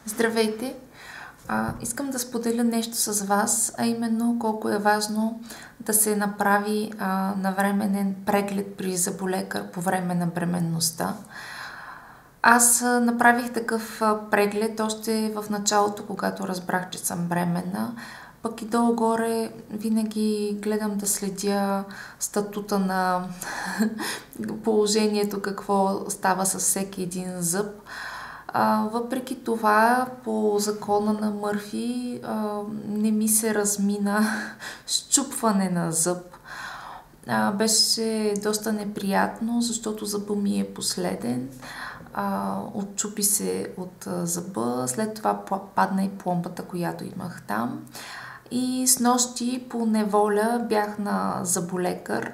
Здравейте! Искам да споделя нещо с вас, а именно колко е важно да се направи навременен преглед при зъболекар по време на бременността. Аз направих такъв преглед още в началото, когато разбрах, че съм бременна. Пък и долу-горе винаги гледам да следя статута на положението, какво става с всеки един зъб. Въпреки това, по закона на Мърфи не ми се размина счупване на зъб. Беше доста неприятно, защото зъбът ми е последен. Отчупи се от зъба, след това падна и пломбата, която имах там. И снощи по неволя бях на зъболекар.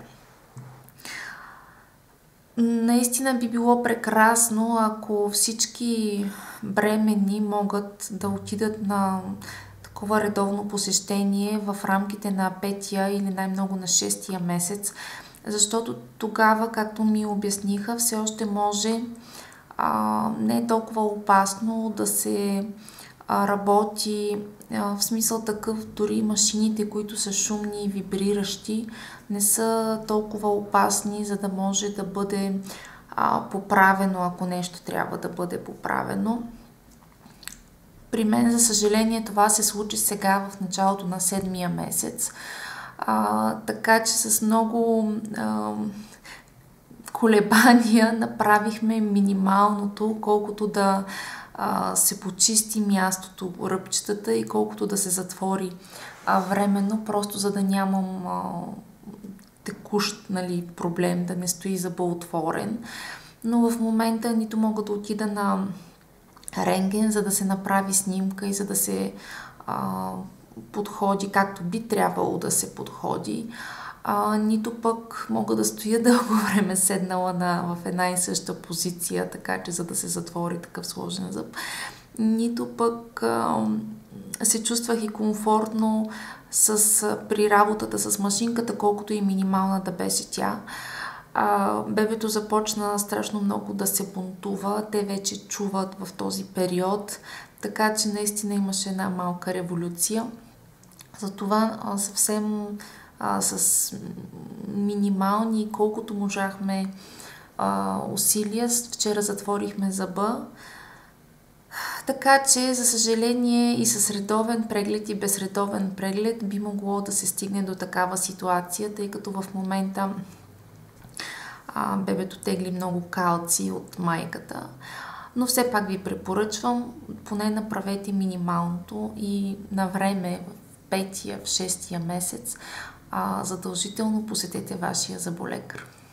Наистина би било прекрасно, ако всички бременни могат да отидат на такова редовно посещение в рамките на 5-я или най-много на 6-я месец, защото тогава, както ми обясниха, все още може, не е толкова опасно да се работи, в смисъл такъв, дори машините, които са шумни и вибриращи, не са толкова опасни, за да може да бъде поправено, ако нещо трябва да бъде поправено. При мен, за съжаление, това се случи сега в началото на 7-я месец, така че с много колебания направихме минималното, колкото да се почисти мястото, ръбчетата и колкото да се затвори временно, просто за да нямам текущ проблем, да не стои зъба отворен. Но в момента нито мога да отида на рентген, за да се направи снимка и за да се подходи както би трябвало да се подходи. Нито пък мога да стоя дълго време седнала в една и съща позиция, така че за да се затвори такъв сложен зъб. Нито пък се чувствах и комфортно при работата с машинката, колкото и минимална да беше тя. Бебето започна страшно много да се бунтува. Те вече чуват в този период, така че наистина имаше една малка революция. Затова съвсем с минимални, колкото можахме усилия, вчера затворихме зъба. Така че, за съжаление, и с редовен преглед и без редовен преглед би могло да се стигне до такава ситуация, тъй като в момента бебето тегли много калци от майката. Но все пак ви препоръчвам, поне направете минималното и на време в 5-я, в 6-я месец задължително посетете вашия зъболекар.